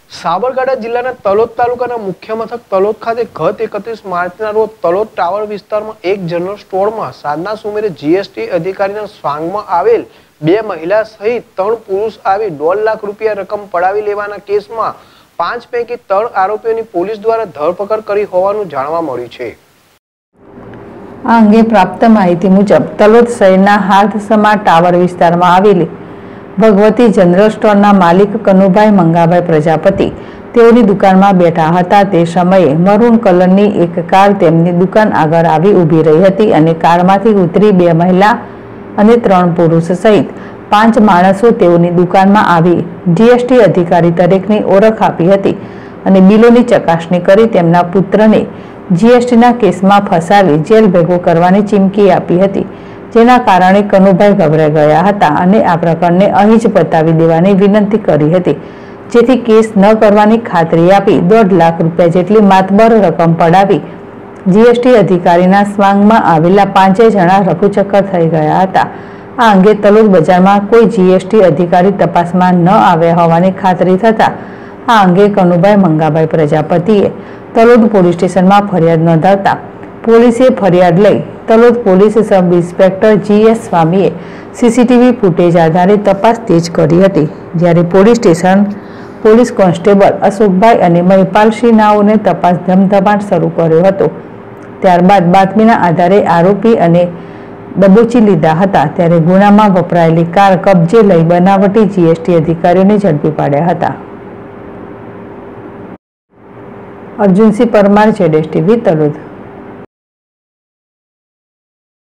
સાબરકાંઠા જિલ્લાના તલોદ તાલુકાના મુખ્ય મથક તલોદ ખાતે ગત 31 માર્ચના રોજ તલોદ ટાવર વિસ્તારમાં એક જનરલ સ્ટોરમાં સાંજના સુમારે જીએસટી અધિકારીના સ્વાંગમાં આવેલ 2 મહિલા સહિત 3 પુરુષ આવી 1.5 લાખ રૂપિયા રકમ પડાવી લેવાના કેસમાં 5 પૈકી 3 આરોપીઓની પોલીસ દ્વારા ધરપકડ કરી હોવાનું જાણવા મળ્યું છે। આ અંગે પ્રાપ્ત માહિતી મુજબ તલોદ શહેરના હાથસમા ટાવર વિસ્તારમાં આવેલી ભગવતી જનરલ સ્ટોરના માલિક કનુભાઈ મંગાભાઈ પ્રજાપતિ તેઓની દુકાનમાં બેઠા હતા। તે સમયે મરૂન કલરની એક કાર તેમની દુકાન આગળ આવી ઊભી રહી હતી અને કારમાંથી ઉતરી 2 મહિલા અને 3 પુરુષ સહિત 5 માણસો તેઓની દુકાનમાં આવી જીએસટી અધિકારી દરેકની ઓળખ આપી હતી અને બિલોની ચકાસણી કરી તેમના પુત્રને જીએસટીના કેસમાં ફસાવી જેલ ભેગો કરવાની ચીમકી આપી હતી, જેના કારણે કનુભાઈ ગભરાઈ ગયા હતા અને આ પ્રકરણને અહીં જ પતાવી દેવાની વિનંતી કરી હતી, જેથી કેસ ન કરવાની ખાતરી આપી 1.5 લાખ રૂપિયા જેટલી માતબર રકમ પડાવી જીએસટી અધિકારીના સ્વાંગમાં આવેલા 5 જણા રફુચક્કર થઈ ગયા હતા। આ અંગે તલોદ બજારમાં કોઈ જીએસટી અધિકારી તપાસમાં ન આવ્યા હોવાની ખાતરી થતા આ અંગે કનુભાઈ મંગાભાઈ પ્રજાપતિએ તલોદ પોલીસ સ્ટેશનમાં ફરિયાદ નોંધાવતા પોલીસે ફરિયાદ લઈ Talod police sub inspector G S CCTV footage આધારે તપાસ તેજ કરી હતી, જ્યારે પોલીસ સ્ટેશન પોલીસ કોન્સ્ટેબલ અશોકભાઈ અને મહિપાલસિંહ નાઓને તપાસ ધમધમાટ શરૂ કર્યો હતો। ત્યારબાદ બાતમીના આધારે આરોપી અને દબોચી લીધા હતા, ત્યારે ગુનામાં વપરાયેલી કાર કબજે લઈ બનાવટી જીએસટી અધિકારીઓને ઝડપી પાડ્યા હતા। અર્જુનસિંહ પરમાર, ZSTV તલોદ।